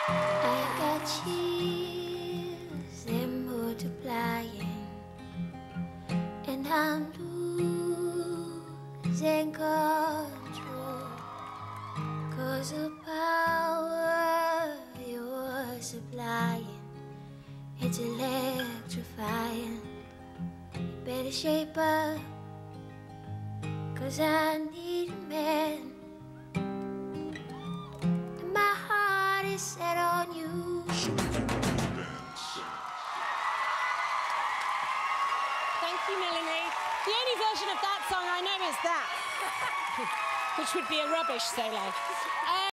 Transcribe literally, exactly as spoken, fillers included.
I got chills, they're multiplying, and I'm losing control, 'cause the power you're supplying, it's electrifying. You better shape up, 'cause I need a man. And my heart is set on you. Thank you, Melanie. The only version of that song I know is that, which would be a rubbish solo.